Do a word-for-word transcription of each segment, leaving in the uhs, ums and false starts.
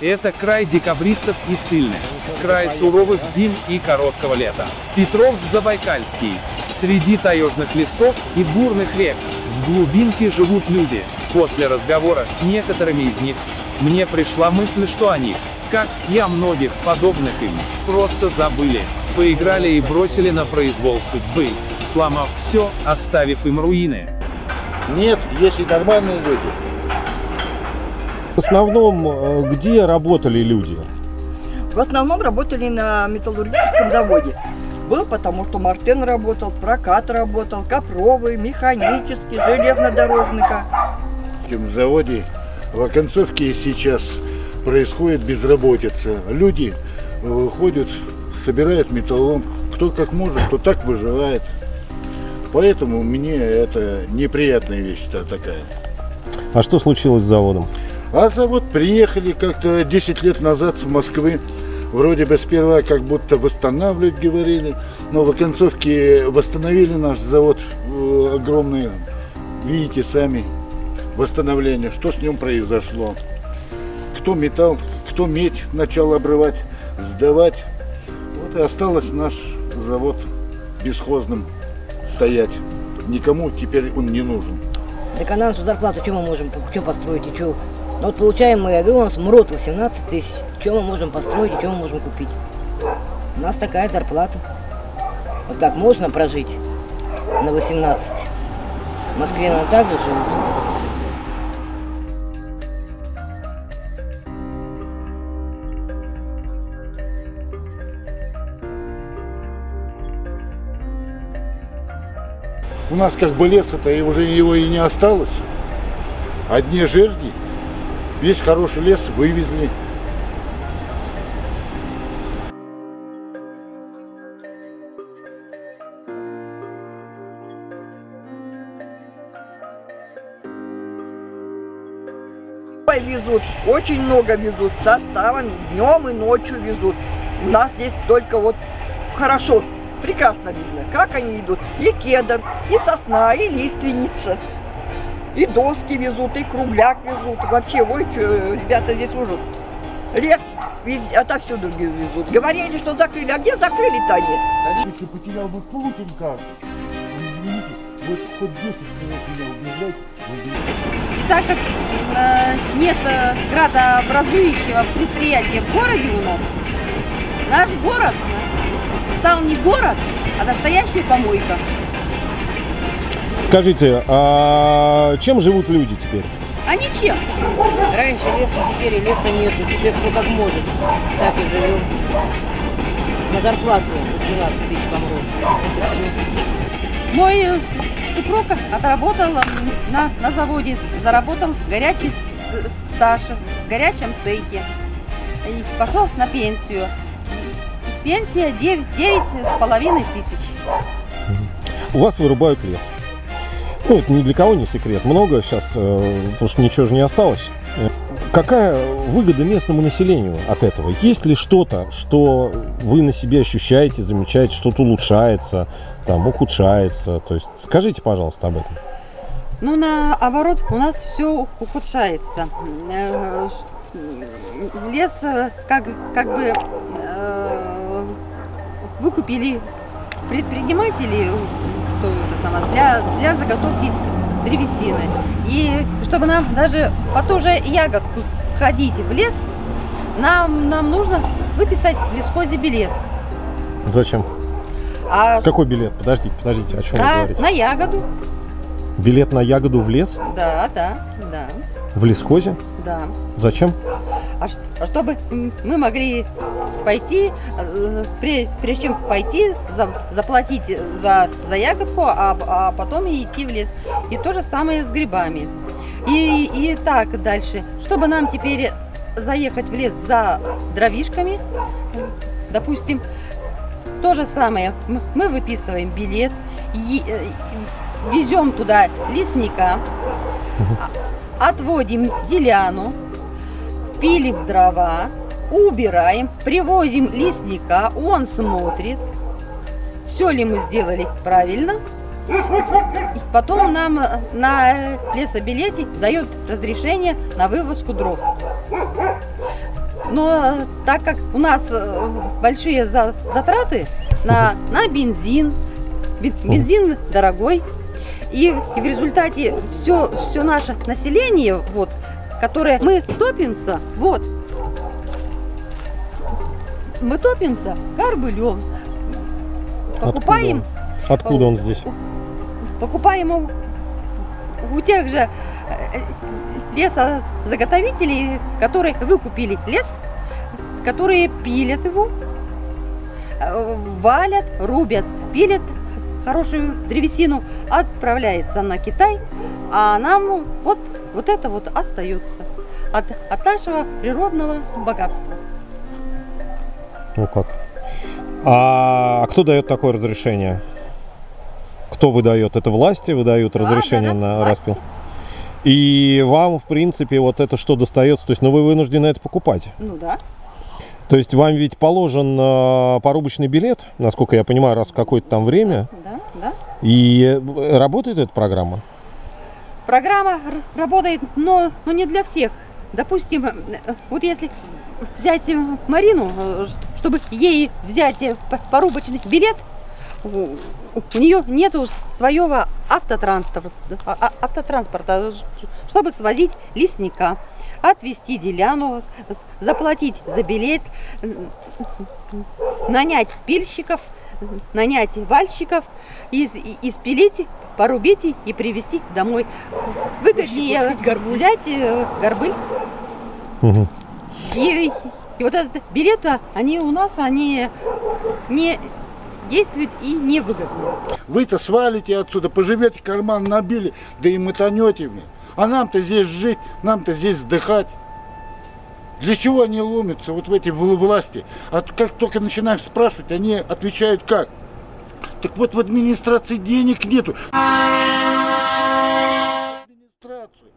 Это край декабристов и ссыльных, край суровых зим и короткого лета. Петровск-Забайкальский. Среди таежных лесов и бурных рек, в глубинке живут люди. После разговора с некоторыми из них, мне пришла мысль, что они, как я многих подобных им, просто забыли, поиграли и бросили на произвол судьбы, сломав все, оставив им руины. Нет, есть и нормальные люди. В основном, где работали люди? В основном работали на металлургическом заводе. Был потому, что Мартен работал, прокат работал, копровый, механический, железнодорожника. В заводе в оконцовке сейчас происходит безработица. Люди выходят, собирают металлолом, кто как может, кто так выживает. Поэтому мне это неприятная вещь такая. А что случилось с заводом? А завод приехали как-то десять лет назад с Москвы. Вроде бы сперва как будто восстанавливать говорили, но в оконцовке восстановили наш завод огромный. Видите сами восстановление, что с ним произошло. Кто металл, кто медь начал обрывать, сдавать. Вот и осталось наш завод бесхозным стоять. Никому теперь он не нужен. Так а нам зарплату что мы можем, что построить и что? Ну, вот получаем мы, я говорю, у нас МРОТ восемнадцать тысяч. Что мы можем построить и что мы можем купить? У нас такая зарплата. Вот так можно прожить на восемнадцать. В Москве нам так же живут. У нас как бы леса-то и уже его и не осталось. Одни жерди. Весь хороший лес вывезли. Везут, очень много везут, составами, днем и ночью везут. У нас здесь только вот хорошо, прекрасно видно, как они идут. И кедр, и сосна, и лиственница. И доски везут, и кругляк везут. Вообще, ой, что, ребята, здесь ужас. Лес везде, отовсюду везут. Говорили, что закрыли, а где закрыли-то они? Если потерял бы Путин карту, извините, вот хоть десять минут меня убеждайте. И так как э, нет э, градообразующего предприятия в городе у нас, наш город стал не город, а настоящая помойка. Скажите, а чем живут люди теперь? А ничем. Раньше леса, теперь и леса нету. Теперь кто как может, так и живем. На зарплату восемнадцать тысяч помрут. Мой супруг отработал на, на заводе, заработал горячий стаж в горячем цехе. И пошел на пенсию. Пенсия девять с половиной тысяч. У вас вырубают лес. Ну, это ни для кого не секрет. Много сейчас, потому что ничего же не осталось. Какая выгода местному населению от этого? Есть ли что-то, что вы на себе ощущаете, замечаете, что-то улучшается, там, ухудшается? То есть скажите, пожалуйста, об этом. Ну, наоборот, у нас все ухудшается. Лес как, как бы э, выкупили предприниматели, что это самое, для, для заготовки древесины. И чтобы нам даже по ту же ягодку сходить в лес, нам, нам нужно выписать в лесхозе билет. Зачем? А Какой билет? Подождите, подождите, о чем на, вы говорите? на ягоду. Билет на ягоду в лес? Да, да, да. В лесхозе? Да. Зачем? А, а чтобы мы могли пойти, прежде чем пойти, за, заплатить за, за ягодку, а, а потом и идти в лес. И то же самое с грибами. И, и так дальше. Чтобы нам теперь заехать в лес за дровишками, допустим, то же самое. Мы выписываем билет, и, везем туда лесника, отводим деляну, пилим дрова, убираем, привозим лесника, он смотрит, все ли мы сделали правильно. И потом нам на лесобилете дает разрешение на вывозку дров. Но так как у нас э, большие за- затраты на, на бензин, бен- бензин дорогой, и, и в результате все, все наше население, вот, которое мы топимся, вот, мы топимся горбылем, покупаем, Откуда он, Откуда он здесь? покупаем у, у тех же лесозаготовителей, которые выкупили лес, которые пилят его, валят, рубят, пилят хорошую древесину, отправляется на Китай, а нам вот, вот это вот остается от, от нашего природного богатства. Ну как? А кто дает такое разрешение? Кто выдает? Это власти выдают разрешение да, да, на власти. распил? И вам, в принципе, вот это что достается? То есть, ну, вы вынуждены это покупать? Ну да. То есть, вам ведь положен э, порубочный билет, насколько я понимаю, раз в какое-то там время. Да, да. И работает эта программа? Программа работает, но, но не для всех. Допустим, вот если взять Марину, чтобы ей взять порубочный билет, у нее нету своего автотранспорта, автотранспорта, чтобы свозить лесника, отвезти деляну, заплатить за билет, нанять пильщиков, нанять вальщиков, из, испилить, порубить и привезти домой. Выгоднее взять горбыль. Угу. И, и вот этот билет, они у нас, они не действуют и невыгодны. Вы-то свалите отсюда, поживете, карман набили, да и мотанете мне. А нам-то здесь жить, нам-то здесь вздыхать. Для чего они ломятся вот в эти власти? А как только начинаешь спрашивать, они отвечают как? Так вот в администрации денег нету. Администрацию.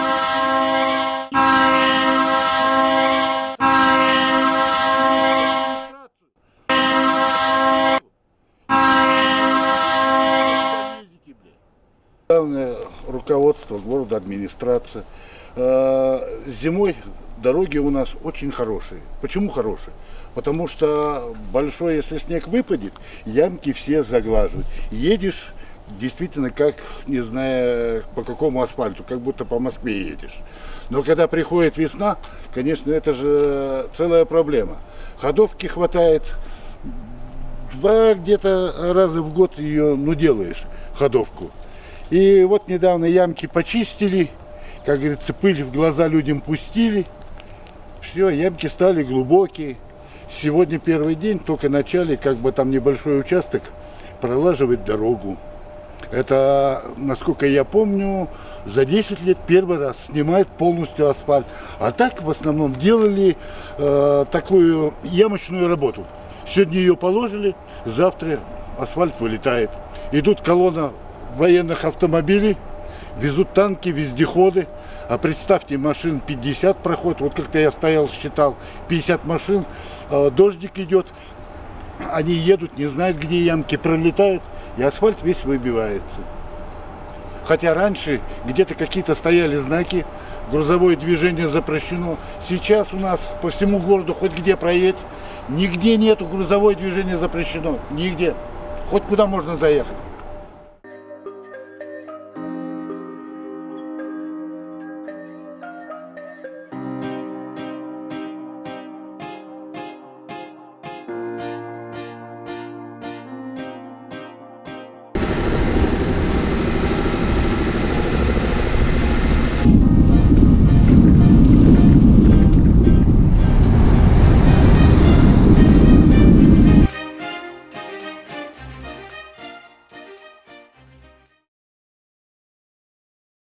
Главное руководство города, администрация. Зимой дороги у нас очень хорошие. Почему хорошие? Потому что большой, если снег выпадет, ямки все заглаживают. Едешь действительно как, не зная по какому асфальту, как будто по Москве едешь. Но когда приходит весна, конечно, это же целая проблема. Ходовки хватает, два где-то раза в год ее, ну, делаешь, ходовку. И вот недавно ямки почистили, как говорится, пыль в глаза людям пустили. Все, ямки стали глубокие. Сегодня первый день, только начали, как бы там небольшой участок, пролаживать дорогу. Это, насколько я помню, за десять лет первый раз снимают полностью асфальт. А так в основном делали э, такую ямочную работу. Сегодня ее положили, завтра асфальт вылетает. Идут колонна военных автомобилей, везут танки, вездеходы. А представьте, машин пятьдесят проходит, вот как-то я стоял, считал, пятьдесят машин, э, дождик идет, они едут, не знают, где ямки, пролетают, и асфальт весь выбивается. Хотя раньше где-то какие-то стояли знаки, грузовое движение запрещено. Сейчас у нас по всему городу, хоть где проедь, нигде нету грузовое движение запрещено, нигде, хоть куда можно заехать.